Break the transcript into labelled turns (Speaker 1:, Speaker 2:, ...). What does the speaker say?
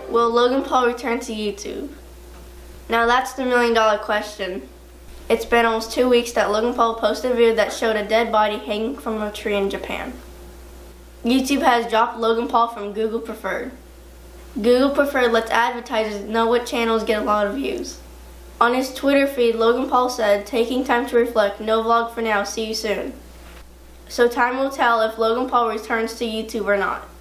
Speaker 1: Will Logan Paul return to YouTube? Now that's the million-dollar question. It's been almost 2 weeks that Logan Paul posted a video that showed a dead body hanging from a tree in Japan. YouTube has dropped Logan Paul from Google Preferred. Google Preferred lets advertisers know what channels get a lot of views. On his Twitter feed, Logan Paul said, "Taking time to reflect, no vlog for now, see you soon." So time will tell if Logan Paul returns to YouTube or not.